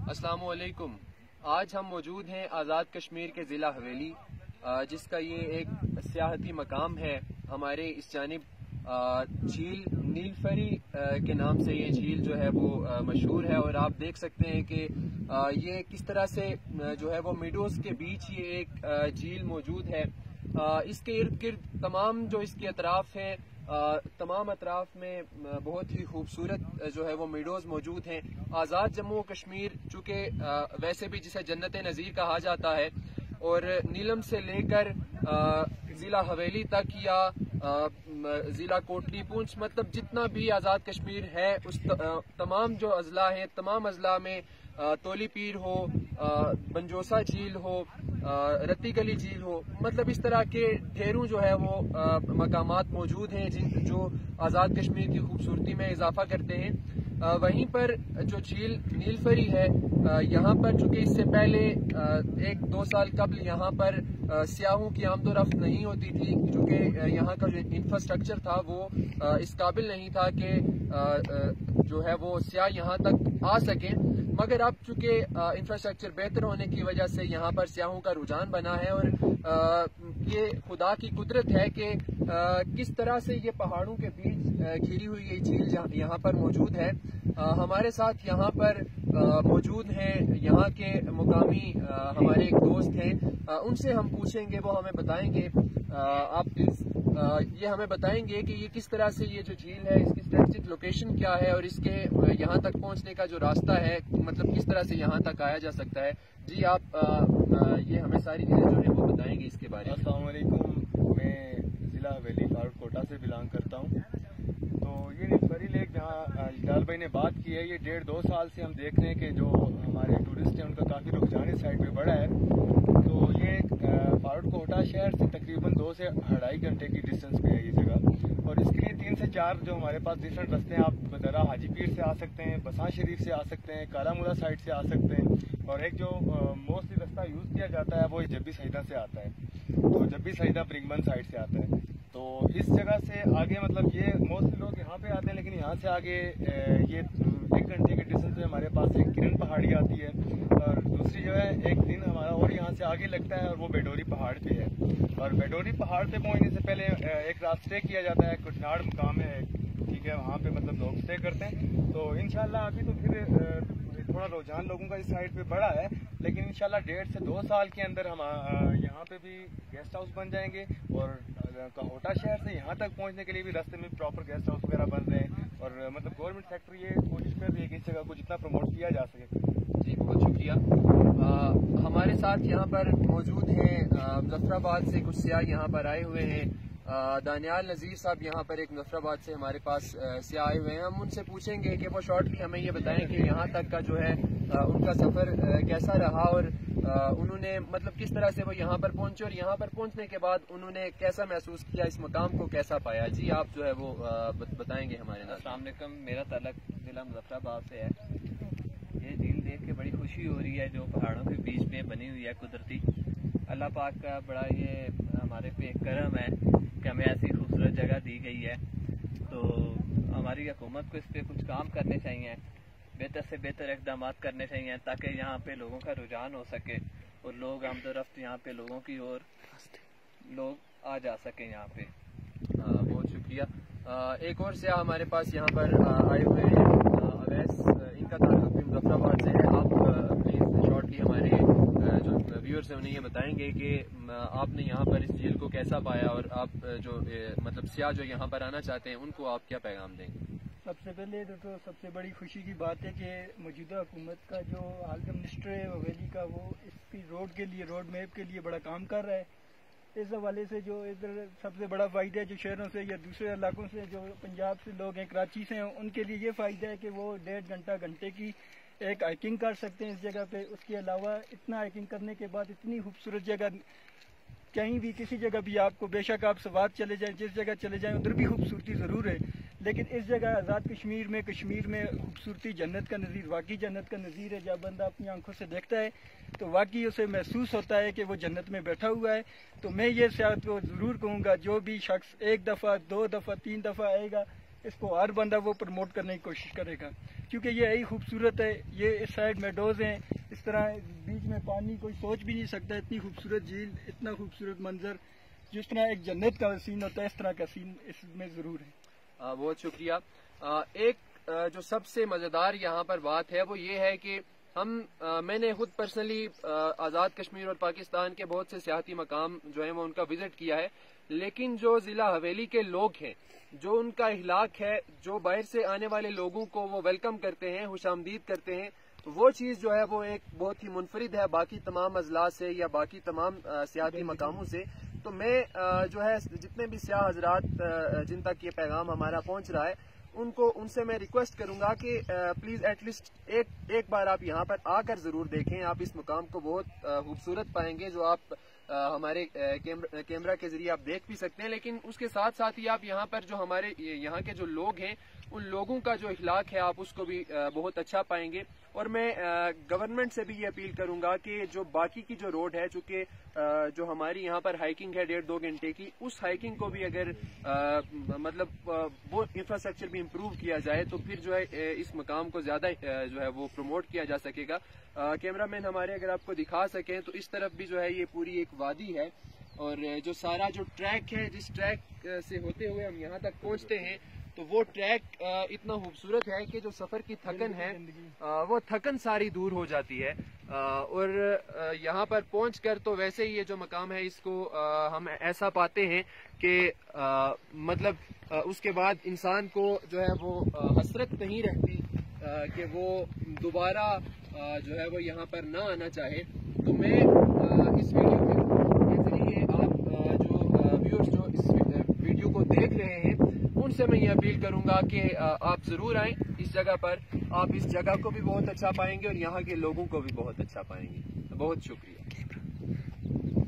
السلام علیکم. آج ہم موجود ہیں آزاد کشمیر کے ضلع حویلی، جس کا یہ ایک سیاحتی مقام ہے. ہمارے اس جانب جھیل نیل فیری کے نام سے یہ جھیل جو ہے وہ مشہور ہے، اور آپ دیکھ سکتے ہیں کہ یہ کس طرح سے جو ہے وہ میڈوز کے بیچ یہ ایک جھیل موجود ہے. اس کے ارد گرد تمام جو اس کے اطراف ہیں، تمام اطراف میں بہت ہی خوبصورت جو ہے وہ میڈوز موجود ہیں. آزاد جموں و کشمیر چونکہ ویسے بھی جسے جنت نظیر کہا جاتا ہے، اور نیلم سے لے کر ضلع حویلی تک یا ضلع کوٹلی پونچھ، مطلب جتنا بھی آزاد کشمیر ہے اس تمام جو اضلاع ہیں، تمام اضلاع میں تولی پیر ہو، بنجوسا جھیل ہو، رتی گلی جھیل ہو، مطلب اس طرح کے ڈھیروں جو ہے وہ مقامات موجود ہیں جو آزاد کشمیر کی خوبصورتی میں اضافہ کرتے ہیں. وہیں پر جو جھیل نیل فیری ہے، یہاں پر چونکہ اس سے پہلے 1-2 سال قبل یہاں پر سیاحوں کی آمد و رفت نہیں ہوتی تھی، چونکہ یہاں کا جو انفراسٹرکچر تھا وہ اس قابل نہیں تھا کہ جو ہے وہ سیاح یہاں تک آ سکیں. مگر اب چونکہ انفراسٹرکچر بہتر ہونے کی وجہ سے یہاں پر سیاحوں کا رجحان بنا ہے، اور یہ خدا کی قدرت ہے کہ کس طرح سے یہ پہاڑوں کے بیچ گھری ہوئی یہ جھیل یہاں پر موجود ہے. ہمارے ساتھ یہاں پر موجود ہیں یہاں کے مقامی ہمارے ایک دوست ہیں، ان سے ہم پوچھیں گے، وہ ہمیں بتائیں گے. آپ پلیز یہ ہمیں بتائیں گے کہ یہ کس طرح سے یہ جو جھیل ہے اس کی اسٹریٹجک لوکیشن کیا ہے، اور اس کے یہاں تک پہنچنے کا جو راستہ ہے، مطلب کس طرح سے یہاں تک آیا جا سکتا ہے. جی آپ یہ ہمیں ساری چیزیں جو ہیں وہ بتائیں گے اس کے بارے میں. السلام علیکم. میں ضلع حویلی فارورڈ کوٹا سے بلانگ کرتا ہوں. تو یہ نیل فیری لیک جہاں اجلال بھائی نے بات کی ہے، یہ 1.5-2 سال سے ہم دیکھ رہے ہیں کہ جو ہمارے ٹورسٹ ہیں ان کا کافی رجحان اس سائڈ پہ بڑھا ہے. تو یہ فارورڈ کوٹا شہر سے تقریباً 2 سے 2.5 گھنٹے کی ڈسٹینس پہ ہے یہ جگہ، اور اس کے لیے 3 سے 4 جو ہمارے پاس ڈفرینٹ رستے ہیں. آپ بدرہ حاجی پیر سے آ سکتے ہیں، بسان شریف سے آ سکتے ہیں، کالا مولا سائڈ سے آ سکتے ہیں، اور ایک جو موسٹلی رستہ یوز کیا جاتا ہے وہ جبی سعیدہ سے آتا ہے. تو جبی سعیدہ برنگمن سائڈ سے آتا ہے. تو اس جگہ سے آگے مطلب یہ موسٹلی لوگ یہاں پہ آتے ہیں، لیکن یہاں سے آگے یہ 1 گھنٹے کے ڈسٹینس پہ ہمارے پاس ایک کرن پہاڑی آتی ہے، اور دوسری جو ہے ایک دن ہمارا اور یہاں سے آگے لگتا ہے، اور وہ بیڈوری پہاڑ پہ ہے. اور بیڈوری پہاڑ پہ پہنچنے سے پہلے ایک رات اسٹے کیا جاتا ہے. کٹناڑ مقام ہے، ٹھیک ہے، وہاں پہ مطلب لوگ اسٹے کرتے ہیں. تو انشاءاللہ ابھی تو پھر تھوڑا رجحان لوگوں کا اس سائڈ پہ بڑا ہے، لیکن انشاءاللہ 1.5 سے 2 سال کے اندر ہم یہاں پہ بھی گیسٹ ہاؤس بن جائیں گے، اور کہوٹا شہر سے یہاں تک پہنچنے کے لیے بھی راستے میں پراپر گیسٹ ہاؤس وغیرہ بن رہے ہیں. اور مطلب گورنمنٹ سیکٹر یہ کوشش کر رہی ہے کہ اس جگہ کو جتنا پروموٹ کیا جا سکے. جی بہت شکریہ. ہمارے ساتھ یہاں پر موجود ہیں مظفرآباد سے کچھ سیاح یہاں پر آئے ہوئے ہیں. دانیال نذیر صاحب یہاں پر ایک مظفرآباد سے ہمارے پاس سیاح آئے ہوئے ہیں. ہم ان سے پوچھیں گے کہ وہ شارٹلی ہمیں یہ بتائیں کہ یہاں تک کا جو ہے ان کا سفر کیسا رہا، اور انہوں نے مطلب کس طرح سے وہ یہاں پر پہنچے، اور یہاں پر پہنچنے کے بعد انہوں نے کیسا محسوس کیا، اس مقام کو کیسا پایا. جی آپ جو ہے وہ بتائیں گے ہمارے ناظرین. السلام علیکم. میرا تعلق ضلع مظفرآباد سے ہے. یہ جھیل دیکھ کے بڑی خوشی ہو رہی ہے جو پہاڑوں کے بیچ میں بنی ہوئی ہے قدرتی. اللہ پاک کا بڑا یہ ہمارے پہ ایک کرم ہے کہ ہمیں ایسی خوبصورت جگہ دی گئی ہے. تو ہماری حکومت کو اس پہ کچھ کام کرنے چاہیے، بہتر سے بہتر اقدامات کرنے چاہیے، تاکہ یہاں پہ لوگوں کا رجحان ہو سکے، اور لوگ آمد و رفت یہاں پہ لوگوں کی اور لوگ آ جا سکیں یہاں پہ. بہت شکریہ. ایک اور سیاح ہمارے پاس یہاں پر آئے ہوئے ہیں، اویس. ان کا تعلق بھی مظفرآباد سے ہے. آپ پلیز شارٹلی ہمارے جو ویورز ہیں انہیں یہ بتائیں گے کہ آپ نے یہاں پر اس جھیل کو کیسا پایا، اور آپ جو مطلب سیاح جو یہاں پر آنا چاہتے ہیں ان کو آپ کیا پیغام دیں گے. سب سے پہلے تو سب سے بڑی خوشی کی بات ہے کہ موجودہ حکومت کا جو عالم منسٹر ہے حویلی کا، وہ اس کی روڈ کے لیے، روڈ میپ کے لیے بڑا کام کر رہا ہے. اس حوالے سے جو ادھر سب سے بڑا فائدہ ہے جو شہروں سے یا دوسرے علاقوں سے جو پنجاب سے لوگ ہیں، کراچی سے ہیں، ان کے لیے یہ فائدہ ہے کہ وہ 1.5 گھنٹے کی ایک ہائکنگ کر سکتے ہیں اس جگہ پہ. اس کے علاوہ اتنا ہائکنگ کرنے کے بعد اتنی خوبصورت جگہ کہیں بھی کسی جگہ بھی آپ کو، بے شک آپ سوات چلے جائیں، جس جگہ چلے جائیں ادھر بھی خوبصورتی ضرور ہے، لیکن اس جگہ آزاد کشمیر میں خوبصورتی جنت کا نظیر، واقعی جنت کا نظیر ہے. جب بندہ اپنی آنکھوں سے دیکھتا ہے تو واقعی اسے محسوس ہوتا ہے کہ وہ جنت میں بیٹھا ہوا ہے. تو میں یہ سیاحت کو ضرور کہوں گا، جو بھی شخص 1 دفعہ 2 دفعہ 3 دفعہ آئے گا اس کو ہر بندہ وہ پروموٹ کرنے کی کوشش کرے گا، کیونکہ یہ یہی خوبصورت ہے. یہ اس سائڈ میڈوز ہیں، اس طرح بیچ میں پانی کوئی سوچ بھی نہیں سکتا. اتنی خوبصورت جھیل، اتنا خوبصورت منظر، جس طرح ایک جنت کا سین ہوتا ہے اس طرح کا سین اس میں ضرور ہے. بہت شکریہ. ایک جو سب سے مزیدار یہاں پر بات ہے وہ یہ ہے کہ میں نے خود پرسنلی آزاد کشمیر اور پاکستان کے بہت سے سیاحتی مقام جو ہیں وہ ان کا وزٹ کیا ہے، لیکن جو ضلع حویلی کے لوگ ہیں، جو ان کا اخلاق ہے، جو باہر سے آنے والے لوگوں کو وہ ویلکم کرتے ہیں، خوش آمدید کرتے ہیں، وہ چیز جو ہے وہ ایک بہت ہی منفرد ہے باقی تمام اضلاع سے یا باقی تمام سیاحتی مقاموں سے. تو میں جو ہے جتنے بھی سیاح حضرات جن تک یہ پیغام ہمارا پہنچ رہا ہے ان سے میں ریکویسٹ کروں گا کہ پلیز ایٹ لیسٹ ایک بار آپ یہاں پر آ کر ضرور دیکھیں. آپ اس مقام کو بہت خوبصورت پائیں گے، جو آپ ہمارے کیمرہ کے ذریعے آپ دیکھ بھی سکتے ہیں، لیکن اس کے ساتھ ساتھ ہی آپ یہاں پر جو ہمارے یہاں کے جو لوگ ہیں ان لوگوں کا جو اخلاق ہے آپ اس کو بھی بہت اچھا پائیں گے. اور میں گورنمنٹ سے بھی یہ اپیل کروں گا کہ جو باقی کی جو روڈ ہے، چونکہ جو ہماری یہاں پر ہائیکنگ ہے 1.5-2 گھنٹے کی، اس ہائیکنگ کو بھی اگر مطلب وہ انفراسٹرکچر بھی امپروو کیا جائے تو پھر جو ہے اس مقام کو زیادہ جو ہے وہ پروموٹ کیا جا سکے گا. کیمرہ مین ہمارے اگر آپ کو دکھا سکیں تو اس طرف بھی جو ہے یہ پوری ایک وادی ہے، اور جو سارا جو ٹریک ہے، جس ٹریک سے ہوتے ہوئے ہم یہاں تک پہنچتے ہیں، تو وہ ٹریک اتنا خوبصورت ہے کہ جو سفر کی تھکن ہے وہ تھکن ساری دور ہو جاتی ہے. اور یہاں پر پہنچ کر تو ویسے ہی یہ جو مقام ہے اس کو ہم ایسا پاتے ہیں کہ مطلب اس کے بعد انسان کو جو ہے وہ حسرت نہیں رہتی کہ وہ دوبارہ جو ہے وہ یہاں پر نہ آنا چاہے. تو میں اس ویڈیو کے ذریعے آپ جو ویورز جو اس ویڈیو کو دیکھ رہے ہیں ان سے میں یہ اپیل کروں گا کہ آپ ضرور آئیں اس جگہ پر. آپ اس جگہ کو بھی بہت اچھا پائیں گے اور یہاں کے لوگوں کو بھی بہت اچھا پائیں گے. بہت شکریہ.